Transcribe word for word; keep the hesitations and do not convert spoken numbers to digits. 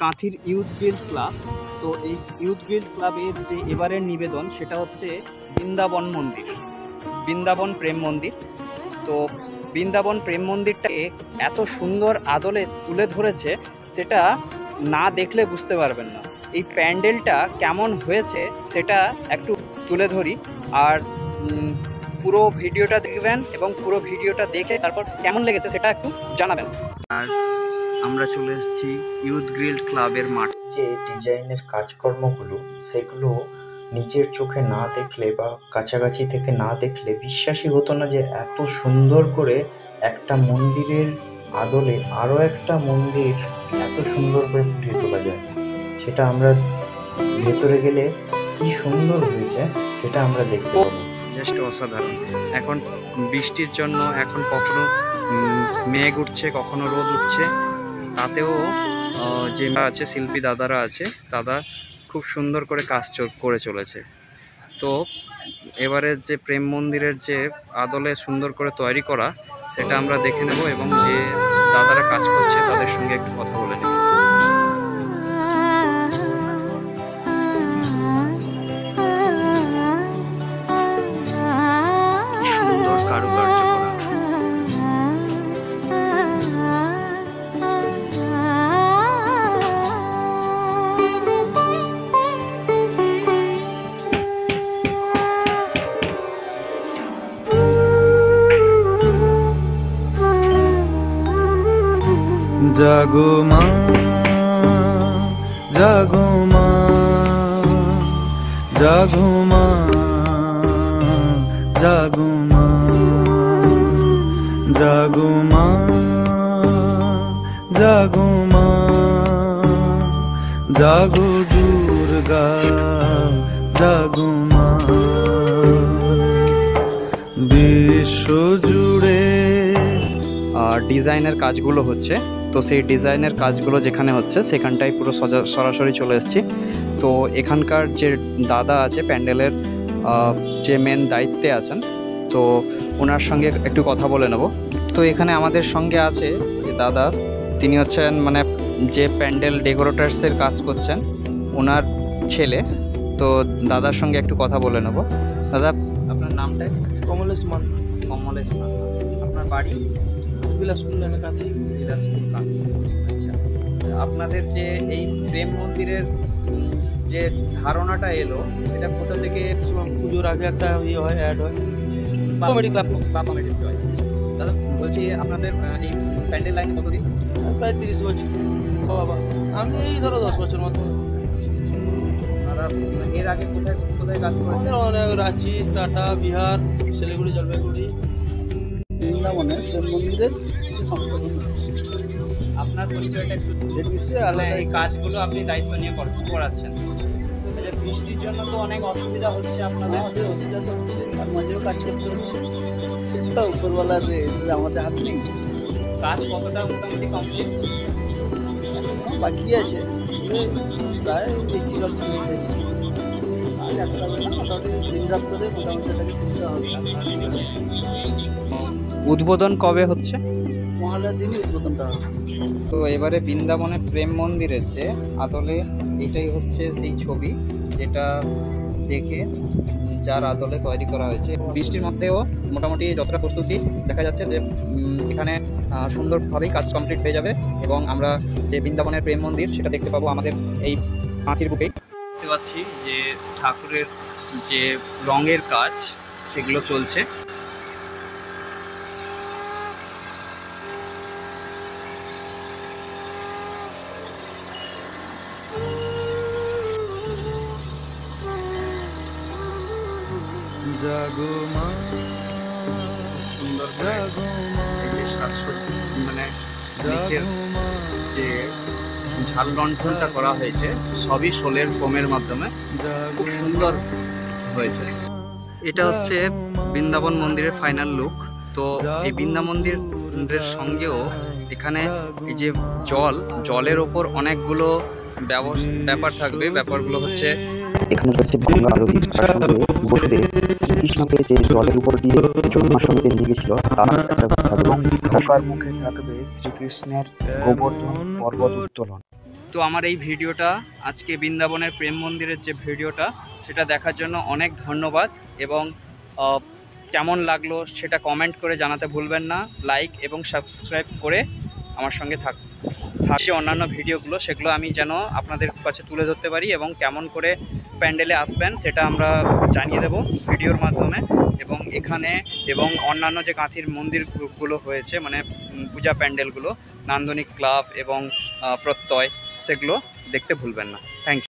কাঁথির youth guild club. তো এই youth guild ক্লাবের যে এবারের নিবেদন সেটা হচ্ছে বৃন্দাবন মন্দির, বৃন্দাবন প্রেম মন্দির। তো বৃন্দাবন প্রেম মন্দিরটাকে এত সুন্দর আদলে তুলে ধরেছে, সেটা না দেখলে বুঝতে পারবেন না। এই প্যান্ডেলটা কেমন হয়েছে সেটা একটু তুলে ধরি, আর পুরো ভিডিওটা দেখবেন এবং পুরো ভিডিওটা দেখে তারপর কেমন লেগেছে সেটা একটু জানাবেন। আর আমরা চলে এসেছি ইউথ গিল্ড ক্লাবের মাঠ। যে ডিজাইনের কাজকর্মগুলো সেগুলো নিজের চোখে না দেখলে বা কাছাকাছি থেকে না দেখলে বিশ্বাসই হতো না যে এত সুন্দর করে একটা মন্দিরের আদলে আরও একটা মন্দির এত সুন্দর করে ফুটিয়ে তোলা যায়। সেটা আমরা ভেতরে গেলে কি সুন্দর হয়েছে সেটা আমরা দেখতে পাবো। জাস্ট অসাধারণ। এখন বৃষ্টির জন্য এখন কখনো মেঘ উঠছে, কখনো রোদ উঠছে, তাতেও যে আছে শিল্পী দাদারা আছে, দাদা খুব সুন্দর করে কাজ করে চলেছে। তো এবারে যে প্রেম মন্দিরের যে আদলে সুন্দর করে তৈরি করা সেটা আমরা দেখে নেব এবং যে দাদারা কাজ করছে তাদের সঙ্গে একটু কথা বলে নেব। সুন্দর কারুকার্য করা। জাগো মা, জাগো মা, জাগো মা, জাগো মা, জাগো মা, জাগো মা, জাগো দুর্গা, জাগো মা। বিশ্ব জুড়ে ডিজাইনের কাজগুলো হচ্ছে, তো সেই ডিজাইনের কাজগুলো যেখানে হচ্ছে সেখানটায় পুরো সরাসরি চলে এসেছি। তো এখানকার যে দাদা আছে প্যান্ডেলের যে মেন দায়িত্বে আছেন, তো ওনার সঙ্গে একটু কথা বলে নেব। তো এখানে আমাদের সঙ্গে আছে যে দাদা, তিনি হচ্ছেন মানে যে প্যান্ডেল ডেকোরেটার্সের কাজ করছেন ওনার ছেলে। তো দাদার সঙ্গে একটু কথা বলে নেব। দাদা, আপনার নামটা? কমলেশ মান। কমলেশ মান। আপনার বাড়ি? বিলাসপুর কাঁথি। বিলাসপুর কাঁথি। আচ্ছা, আপনাদের যে এই প্রেম মন্দিরের যে ধারণাটা এলো এটা কোথা থেকে? পুজোর আগে একটা ইয়ে হয়, অ্যাড হয়, কমেডি ক্লাব বা কমেডি হয়। দাদা বলছি, আপনাদের এই প্যান্ডেল লাইন কতদিন? প্রায় তিরিশ বছর। বাবা, আমি এই ধরো দশ বছর মতো। আপনারা এর আগে কোথায় কোথায় কাজ করেছেন? অনেক রাঁচি, টাটা, বিহার, শিলিগুড়ি, জলপাইগুড়ি। বৃন্দাবনে প্রেম মন্দিরের সংস্থাপন। আপনার পরিচয়টা একটু আলাদা। এই কাজগুলো আপনি দায়িত্ব নিয়ে করাচ্ছেন। বৃষ্টির জন্য তো অনেক অসুবিধা হচ্ছে আপনাদের। আমাদের অসুবিধা তো হচ্ছে, তার মাঝেও কাজ করতে হচ্ছে। সেটা উপরওয়ালার আমাদের হাত নেই। কাজ কতটা মোটামুটি কমপ্লিট? বাকি আছে, প্রায় এইটি পার্সেন্ট হয়ে গেছে। আর একটা মোটামুটি তিন রাত করে মোটামুটি এটাকে তুলতে হবে। উদ্বোধন কবে হচ্ছে? মহালয়ার দিনই উদ্বোধনটা হবে। তো এবারে বৃন্দাবনের প্রেম মন্দিরের যে আদলে এটাই হচ্ছে সেই ছবি যেটা দেখে যার আদলে তৈরি করা হয়েছে। বৃষ্টির মধ্যেও মোটামুটি যতটা প্রস্তুতি দেখা যাচ্ছে যে এখানে সুন্দরভাবেই কাজ কমপ্লিট হয়ে যাবে এবং আমরা যে বৃন্দাবনের প্রেম মন্দির সেটা দেখতে পাবো আমাদের এই কাঁথির বুকেই। দেখতে পাচ্ছি যে ঠাকুরের যে রঙের কাজ সেগুলো চলছে। জাগো মা, সুন্দর মানে নিচের যে ঝাল লণ্ঠনটা করা হয়েছে সবই শোলের ফোমের মাধ্যমে খুব সুন্দর হয়েছে। এটা হচ্ছে বৃন্দাবন মন্দিরের ফাইনাল লুক। তো এই বৃন্দাবন মন্দিরের সঙ্গেও এখানে এই যে জল, জলের ওপর অনেকগুলো ব্যাপার থাকবে। ব্যাপারগুলো হচ্ছে এখানে রয়েছে গঙ্গা আরতি, তার সঙ্গে বসুদেব শ্রীকৃষ্ণকে যে জলের উপর দিয়ে যমুনার সঙ্গে নিয়ে গেছিল তার একটা থাকবে এবং গঙ্গার মুখে থাকবে শ্রীকৃষ্ণের গোবর্ধন পর্বত উত্তোলন। তো আমার এই ভিডিওটা আজকে বৃন্দাবনের প্রেম মন্দিরের যে ভিডিওটা সেটা দেখার জন্য অনেক ধন্যবাদ, এবং কেমন লাগলো সেটা কমেন্ট করে জানাতে ভুলবেন না। লাইক এবং সাবস্ক্রাইব করে আমার সঙ্গে থাক থাকছে অন্যান্য ভিডিওগুলো, সেগুলো আমি যেন আপনাদের কাছে তুলে ধরতে পারি, এবং কেমন করে প্যান্ডেলে আসবেন সেটা আমরা জানিয়ে দেব ভিডিওর মাধ্যমে। এবং এখানে এবং অন্যান্য যে কাঁথির মন্দিরগুলো হয়েছে, মানে পূজা প্যান্ডেলগুলো, নান্দনিক ক্লাব এবং প্রত্যয়, সেগুলো দেখতে ভুলবেন না। Thank you.